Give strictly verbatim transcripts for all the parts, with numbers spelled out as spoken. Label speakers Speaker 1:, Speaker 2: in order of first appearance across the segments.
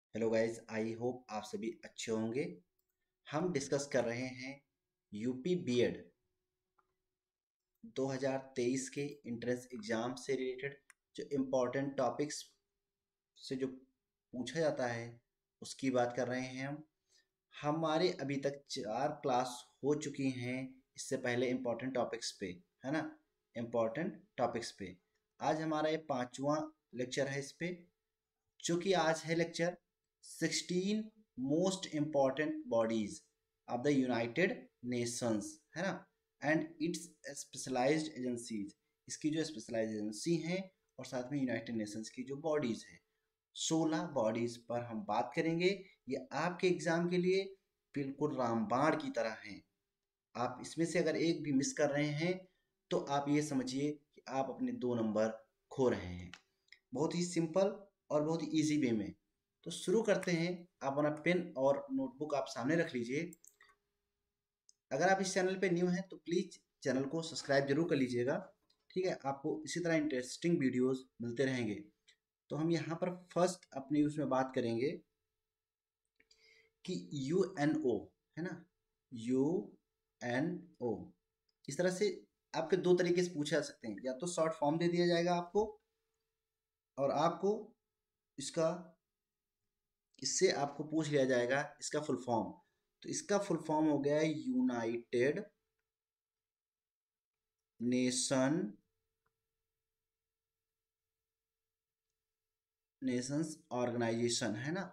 Speaker 1: Hello guys, I hope आप सभी अच्छे होंगे। हम डिस्कस कर रहे हैं यूपी बीएड दो हज़ार तेईस के एंट्रेंस एग्जाम से रिलेटेड जो इम्पोर्टेंट टॉपिक्स से जो पूछा जाता है उसकी बात कर रहे हैं हम। हमारे अभी तक चार क्लास हो चुकी हैं इससे पहले इम्पोर्टेंट टॉपिक्स पे, है ना। इम्पोर्टेंट टॉपिक्स पे आज हमारा ये पांचवा लेक्चर है इस पे, जो कि आज है lecture sixteen most important bodies of the United Nations, है ना, एंड इट्स स्पेशलाइज्ड एजेंसीज। इसकी जो स्पेशलाइज्ड एजेंसी हैं और साथ में यूनाइटेड नेशंस की जो बॉडीज हैं, सोलह बॉडीज पर हम बात करेंगे। ये आपके एग्जाम के लिए बिल्कुल रामबाण की तरह हैं। आप इसमें से अगर एक भी मिस कर रहे हैं तो आप ये समझिए कि आप अपने दो नंबर खो रहे हैं। बहुत ही सिंपल और बहुत ही ईजी वे में। तो शुरू करते हैं। आप अपना पेन और नोटबुक आप सामने रख लीजिए। अगर आप इस चैनल पे न्यू हैं तो प्लीज़ चैनल को सब्सक्राइब जरूर कर लीजिएगा। ठीक है, आपको इसी तरह इंटरेस्टिंग वीडियोस मिलते रहेंगे। तो हम यहाँ पर फर्स्ट अपनी उसमें बात करेंगे कि यू एन ओ, है ना, यू एन ओ। इस तरह से आपके दो तरीके से पूछे जा सकते हैं। या तो शॉर्ट फॉर्म दे दिया जाएगा आपको और आपको इसका इससे आपको पूछ लिया जाएगा इसका फुल फॉर्म। तो इसका फुल फॉर्म हो गया यूनाइटेड नेशन नेशंस ऑर्गेनाइजेशन, है ना,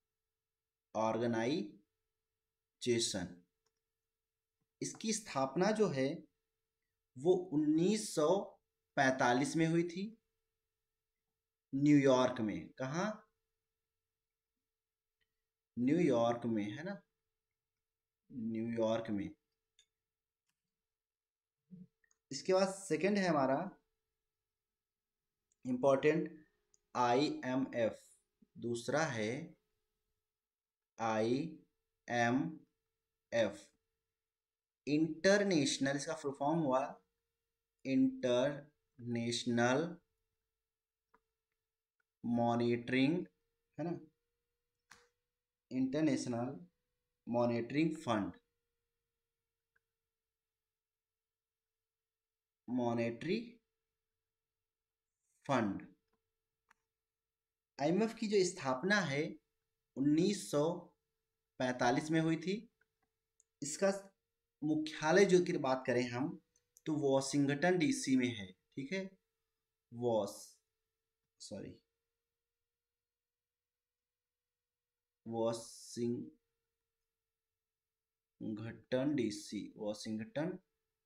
Speaker 1: ऑर्गेनाइजेशन। इसकी स्थापना जो है वो उन्नीस सौ पैंतालीस में हुई थी, न्यूयॉर्क में। कहाँ? न्यूयॉर्क में, है ना, न्यूयॉर्क में। इसके बाद सेकंड है हमारा इंपॉर्टेंट आई एम एफ। दूसरा है आई एम एफ, इंटरनेशनल। इसका फुल फॉर्म हुआ इंटरनेशनल मॉनिटरिंग, है ना, international monitoring fund, monetary fund. IMF की जो स्थापना है उन्नीस सौ पैंतालीस में हुई थी। इसका मुख्यालय जो की बात करें हम तो वॉशिंगटन डीसी में है। ठीक है, wash sorry Washington DC, Washington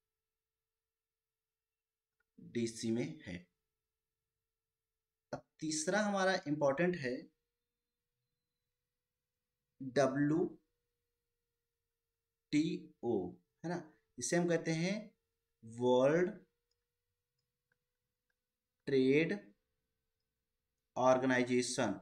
Speaker 1: DC में है। अब तीसरा हमारा इंपॉर्टेंट है डब्ल्यू टी ओ, है ना। इसे हम कहते हैं वर्ल्ड ट्रेड ऑर्गेनाइजेशन,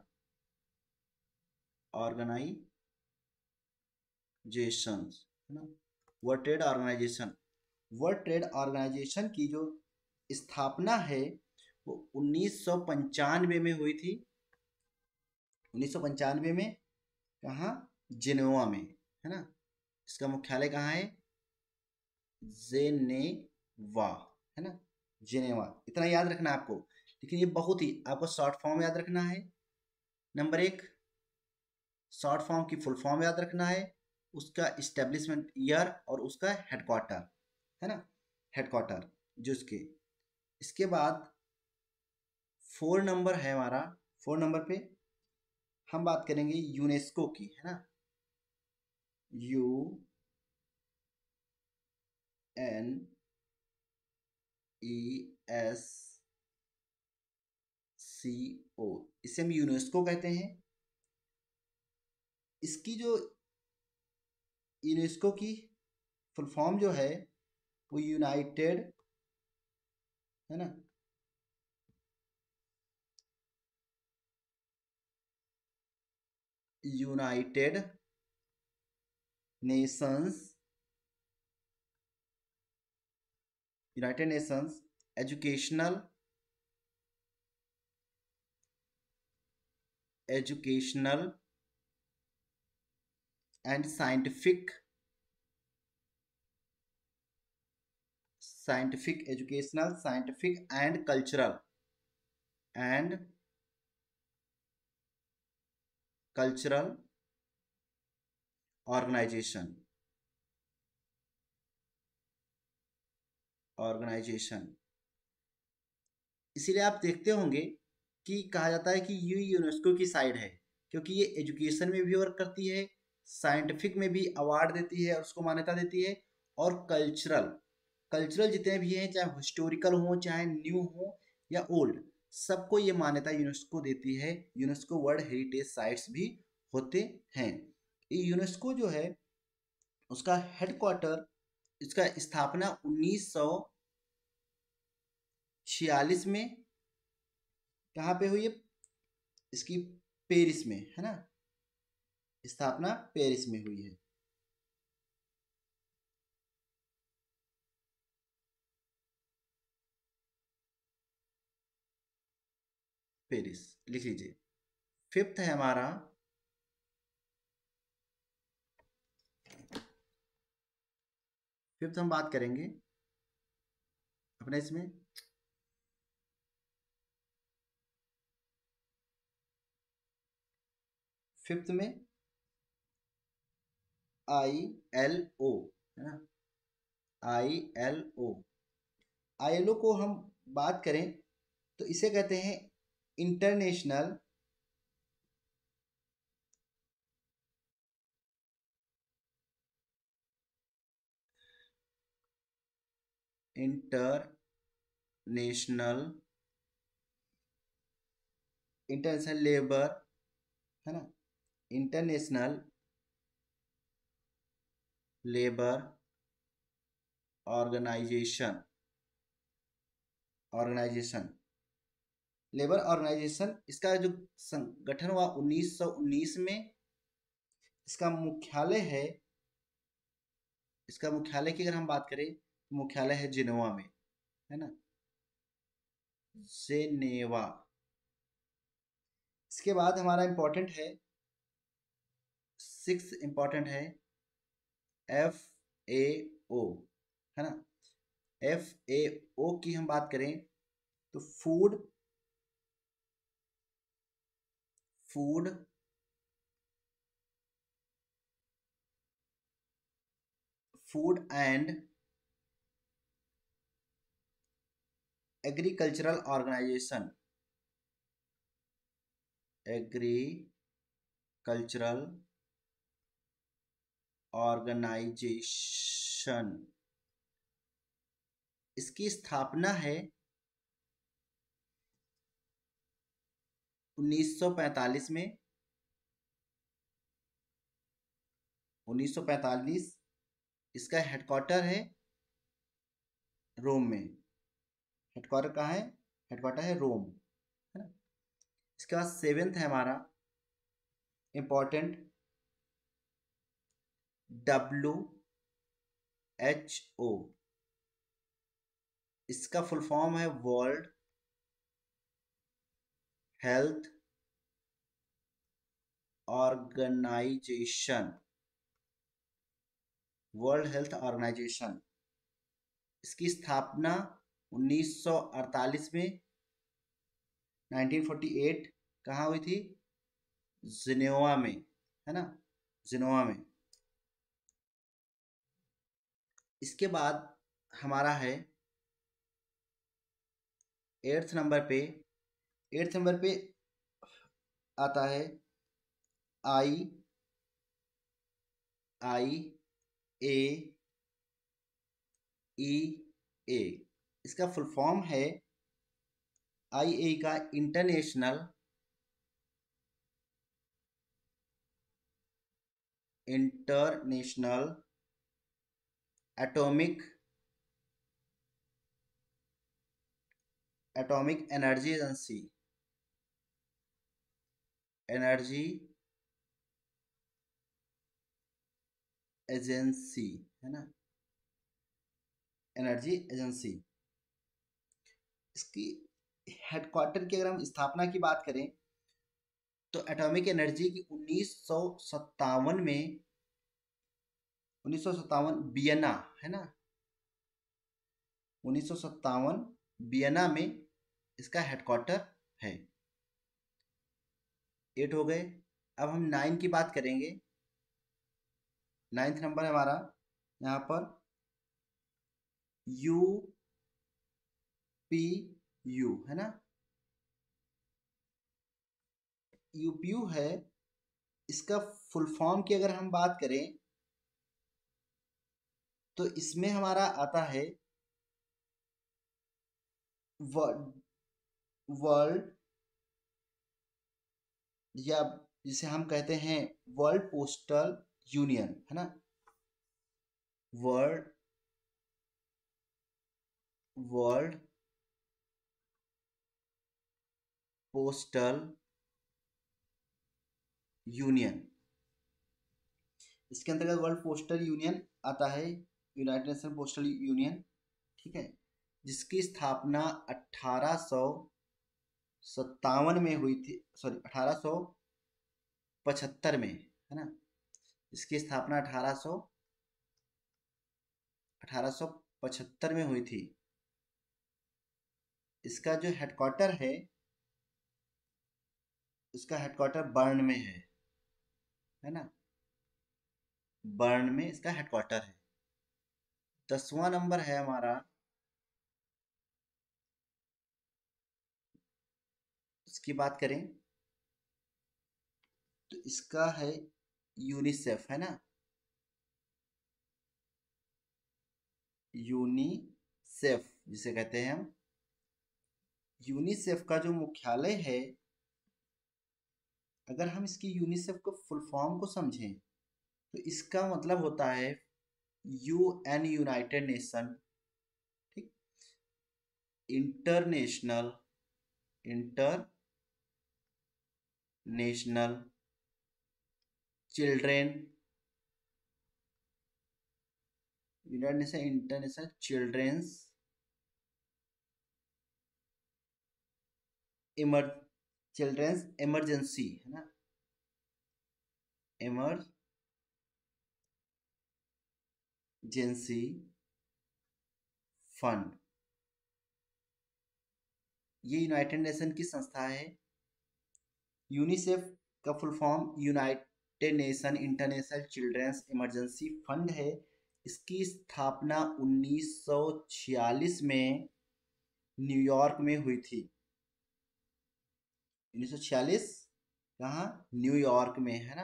Speaker 1: ऑर्गेनाइजेशन, है ना, world trade organisation. World trade organisation की जो स्थापना है वो उन्नीस सौ पंचानवे में हुई थी। उन्नीस सौ पंचानवे में कहाँ? जिनेवा में, है ना। इसका मुख्यालय कहाँ है? जेनेवा, है ना, जिनेवा। इतना याद रखना है आपको। लेकिन ये बहुत ही आपको शॉर्ट फॉर्म याद रखना है। नंबर एक, शॉर्ट फॉर्म की फुल फॉर्म याद रखना है, उसका इस्टेब्लिशमेंट ईयर और उसका हेडक्वार्टर, है ना, हेडक्वार्टर जो इसके। इसके बाद फोर नंबर है हमारा। फोर नंबर पे हम बात करेंगे यूनेस्को की, है ना, U N E S C O. इसे हम यूनेस्को कहते हैं। इसकी जो यूनेस्को की फुल फॉर्म जो है वो यूनाइटेड, है ना, United Nations, United Nations educational educational and scientific scientific educational scientific and cultural and cultural organisation organisation इसीलिए आप देखते होंगे कि कहा जाता है कि ये यूनेस्को की साइड है, क्योंकि ये एजुकेशन में भी वर्क करती है, साइंटिफिक में भी अवार्ड देती है और उसको मान्यता देती है, और कल्चरल कल्चरल जितने भी हैं, चाहे हिस्टोरिकल हो चाहे न्यू हो या ओल्ड, सबको ये मान्यता यूनेस्को देती है। यूनेस्को वर्ल्ड हेरिटेज साइट्स भी होते हैं। ये यूनेस्को जो है उसका हेडक्वार्टर, इसका स्थापना उन्नीस सौ छियालीस में कहाँ पे हुई है? इसकी पेरिस में, है ना, स्थापना पेरिस में हुई है। पेरिस लिख लीजिए। फिफ्थ है हमारा फिफ्थ हम बात करेंगे अपने इसमें फिफ्थ में आई एल ओ, है ना, I L O. I L O को हम बात करें तो इसे कहते हैं इंटरनेशनल इंटरनेशनल इंटरनेशनल लेबर, है ना, international labour organisation organisation labour organisation इसका जो संगठन हुआ उन्नीस सौ उन्नीस में। इसका मुख्यालय है इसका मुख्यालय की अगर हम बात करें तो मुख्यालय है जिनेवा में, है ना, जेनेवा। इसके बाद हमारा इंपॉर्टेंट है, सिक्स इंपॉर्टेंट है एफ ए ओ, है ना। एफ ए ओ की हम बात करें तो food food food and agricultural organisation agricultural organisation इसकी स्थापना है उन्नीस सौ पैंतालीस में। उन्नीस सौ पैंतालीस इसका हेडक्वार्टर है रोम में। हेडक्वार्टर कहाँ है? हेडक्वार्टर है रोम, है ना। इसके बाद सेवेंथ है हमारा इंपॉर्टेंट डब्ल्यू एच ओ। इसका फुल फॉर्म है world health organisation world health organisation इसकी स्थापना उन्नीस सौ अड़तालीस में, उन्नीस सौ अड़तालीस कहाँ हुई थी? जिनेवा में, है ना, जिनेवा में। इसके बाद हमारा है एट्थ नंबर पे एट्थ नंबर पे आता है आई आई ए ई ए। इसका फुल फॉर्म है आई ए का international international atomic atomic energy agency energy agency है ना, एनर्जी एजेंसी। इसकी हेडक्वार्टर की अगर हम स्थापना की बात करें तो एटॉमिक एनर्जी की उन्नीस सौ सत्तावन में उन्नीस सौ सत्तावन वियना है ना, उन्नीस सौ सत्तावन वियना में इसका हेडक्वार्टर है। एट हो गए। अब हम नाइन की बात करेंगे। नाइन्थ नंबर है हमारा यहाँ पर यू पी यू है ना, यूपीयू है। इसका फुल फॉर्म की अगर हम बात करें तो इसमें हमारा आता है वर्ल्ड, या जिसे हम कहते हैं वर्ल्ड पोस्टल यूनियन है ना, वर्ल्ड वर्ल्ड पोस्टल यूनियन। इसके अंतर्गत वर्ल्ड पोस्टल यूनियन आता है, यूनाइटेड नेशन पोस्टल यूनियन, ठीक है, जिसकी स्थापना अठारह सौ सत्तावन में हुई थी, सॉरी अठारह सौ पचहत्तर में है ना। इसकी स्थापना अठारह सौ अठारह सौ पचहत्तर में हुई थी। इसका जो हेडक्वार्टर है, इसका हेडक्वार्टर बर्न में है है ना, बर्न में इसका हेडक्वार्टर है। दसवां नंबर है हमारा, इसकी बात करें तो इसका है यूनिसेफ है ना, यूनिसेफ जिसे कहते हैं हम। यूनिसेफ का जो मुख्यालय है, अगर हम इसकी यूनिसेफ को फुल फॉर्म को समझें तो इसका मतलब होता है यू एन यूनाइटेड नेशन, ठीक, international inter national children, United Nation international children's emer children's emergency है ना, इमरजेंसी फंड। ये यूनाइटेड नेशन की संस्था है। यूनिसेफ का full form United Nation international children's emergency fund है। इसकी स्थापना उन्नीस सौ छियालीस में न्यूयॉर्क में हुई थी। उन्नीस सौ छियालीस कहाँ, न्यूयॉर्क में है ना,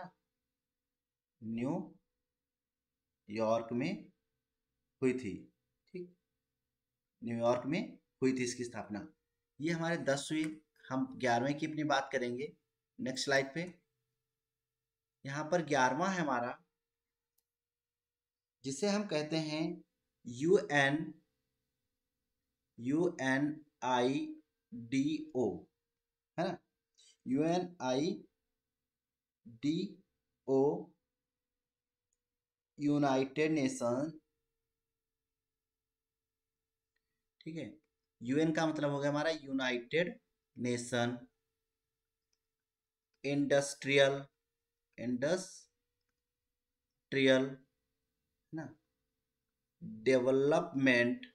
Speaker 1: न्यूयॉर्क में हुई थी, ठीक, न्यूयॉर्क में हुई थी इसकी स्थापना। ये हमारे दस हुई। हम ग्यारहवें की अपनी बात करेंगे नेक्स्ट स्लाइड पे। यहाँ पर ग्यारहवां है हमारा, जिसे हम कहते हैं U N U N I D O है ना, U N I D O United Nation, ठीक है। यूएन का मतलब हो गया हमारा यूनाइटेड नेशन इंडस्ट्रियल इंडस्ट्रियल ना डेवलपमेंट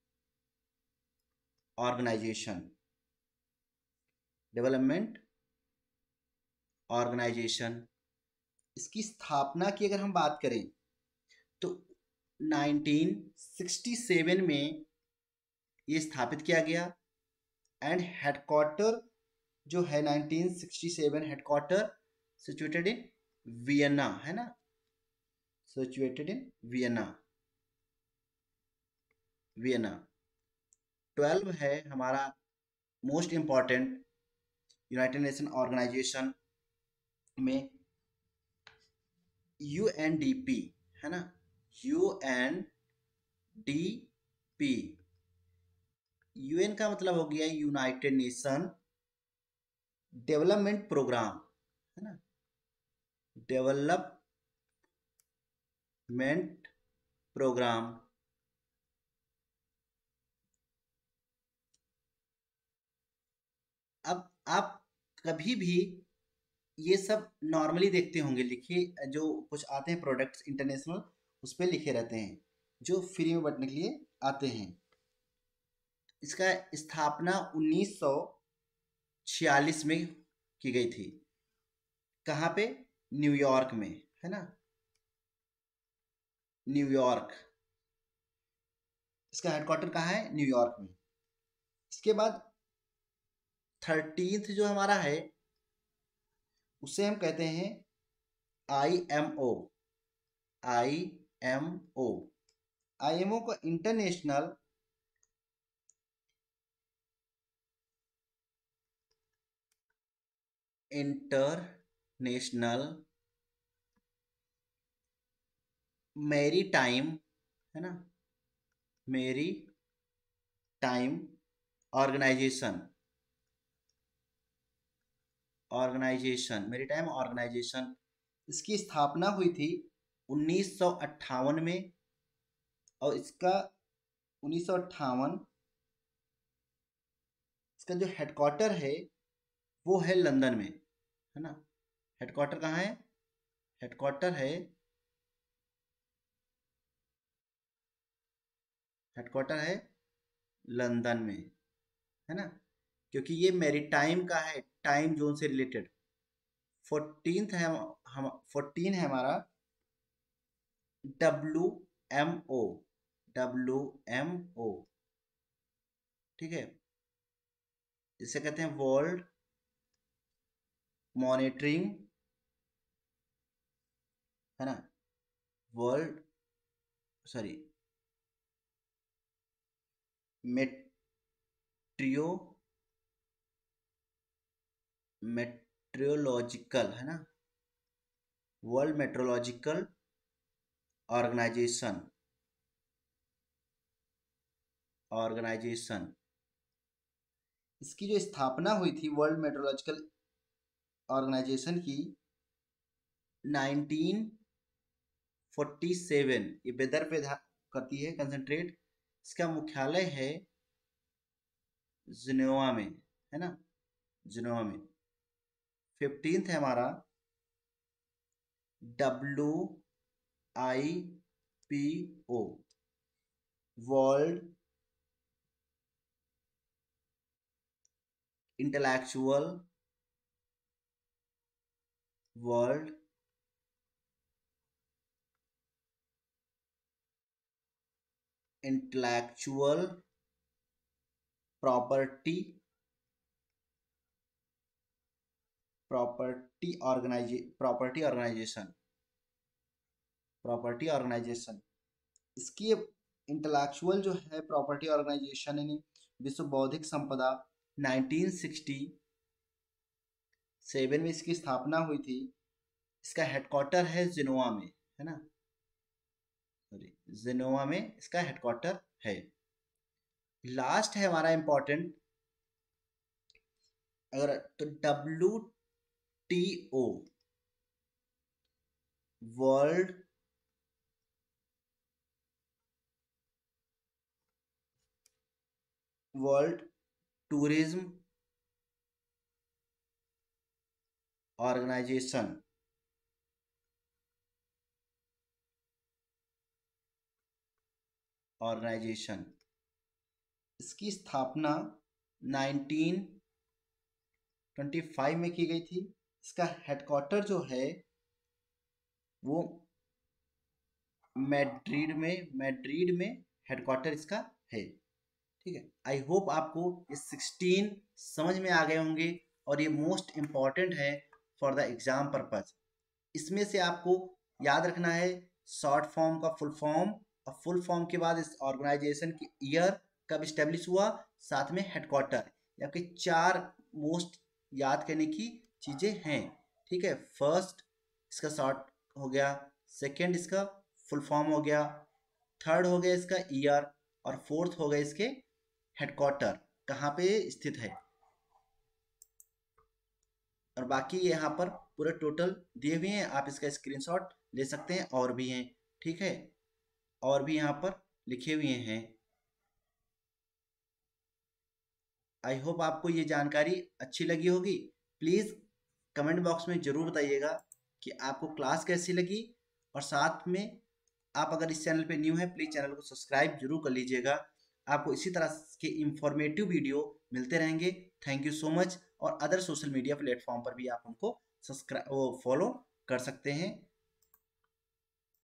Speaker 1: ऑर्गेनाइजेशन, डेवलपमेंट ऑर्गेनाइजेशन। इसकी स्थापना की अगर हम बात करें तो नाइनटीन सिक्सटी सेवन में ये स्थापित किया गया, एंड हेडक्वार्टर जो है nineteen sixty seven headquarter situated in Vienna है ना, situated in Vienna Vienna. Twelve है हमारा most important United Nation organisation में यूएनडीपी है ना, यूएनडीपी। यूएन का मतलब हो गया यूनाइटेड नेशन डेवलपमेंट प्रोग्राम है ना, डेवलपमेंट प्रोग्राम। अब आप कभी भी ये सब नॉर्मली देखते होंगे, लिखिए जो कुछ आते हैं प्रोडक्ट्स इंटरनेशनल, उस पर लिखे रहते हैं जो फ्री में बंटने के लिए आते हैं। इसका स्थापना उन्नीस सौ छियालीस में की गई थी। कहाँ पे? न्यूयॉर्क में, है ना, न्यूयॉर्क। इसका हेडक्वार्टर कहाँ है? न्यूयॉर्क में। इसके बाद थर्टींथ जो हमारा है उसे हम कहते हैं I M O. I M O I M O को इंटरनेशनल इंटरनेशनल मेरी टाइम, है ना, maritime organisation organisation maritime organisation. इसकी स्थापना हुई थी उन्नीस सौ अट्ठावन में, और इसका उन्नीस सौ अट्ठावन इसका जो हेडक्वार्टर है वो है लंदन में, है ना। हेडक्वार्टर कहाँ है? हेडक्वार्टर है हेडक्वार्टर है लंदन में, है ना, क्योंकि ये मैरीटाइम का है, टाइम जोन से रिलेटेड। फोर्टींथ है हम फोर्टीन है हमारा W M O W M O, ठीक है। इसे कहते हैं वर्ल्ड मॉनिटरिंग, है ना, वर्ल्ड सॉरी मेट्रियो मेट्रियोलॉजिकल, है ना, वर्ल्ड मेट्रोलॉजिकल ऑर्गेनाइजेशन ऑर्गेनाइजेशन इसकी जो स्थापना हुई थी वर्ल्ड मेट्रोलॉजिकल ऑर्गेनाइजेशन की नाइनटीन फोर्टी सेवन, ये वेदर पे करती है कंसंट्रेट। इसका मुख्यालय है जिनेवा में, है ना, जिनेवा में। फिफ्टींथ है हमारा W I P O, world intellectual world intellectual property property organise property organisation property organisation इसकी इंटेलेक्चुअल जो है प्रॉपर्टी ऑर्गेनाइजेशन यानी विश्व बौद्धिक संपदा नाइनटीन सिक्सटी सेवन में इसकी स्थापना हुई थी। इसका हेडक्वार्टर है जिनोवा में, है ना, सॉरी जिनोवा में इसका हेडक्वार्टर है। लास्ट है हमारा इंपॉर्टेंट, अगर तो W T O, world world tourism organisation organisation इसकी स्थापना नाइनटीन ट्वेंटी फाइव में की गई थी। इसका हेडक्वार्टर जो है वो मैड्रिड में मैड्रिड में हेडक्वार्टर इसका है, ठीक है। आई होप आपको ये सिक्सटीन समझ में आ गए होंगे, और ये मोस्ट इम्पॉर्टेंट है फॉर द एग्जाम पर्पज। इसमें से आपको याद रखना है शॉर्ट फॉर्म का फुल फॉर्म, और फुल फॉर्म के बाद इस ऑर्गेनाइजेशन की ईयर कब स्टेब्लिश हुआ, साथ में हेडक्वार्टर। ये आपके चार मोस्ट याद करने की चीज़ें हैं, ठीक है। फर्स्ट इसका शॉर्ट हो गया, सेकेंड इसका फुल फॉर्म हो गया, थर्ड हो गया इसका ईयर, और फोर्थ हो गया इसके हेडक्वार्टर कहाँ पे स्थित है। और बाकी यहाँ पर पूरे टोटल दिए हुए हैं, आप इसका स्क्रीनशॉट ले सकते हैं, और भी हैं, ठीक है, और भी यहाँ पर लिखे हुए हैं। आई होप आपको ये जानकारी अच्छी लगी होगी। प्लीज़ कमेंट बॉक्स में ज़रूर बताइएगा कि आपको क्लास कैसी लगी, और साथ में आप अगर इस चैनल पे न्यू हैं प्लीज़ चैनल को सब्सक्राइब जरूर कर लीजिएगा। आपको इसी तरह के इंफॉर्मेटिव वीडियो मिलते रहेंगे। Thank you so much. और अदर सोशल मीडिया प्लेटफॉर्म पर भी आप हमको सब्सक्राइब वो फॉलो कर सकते हैं।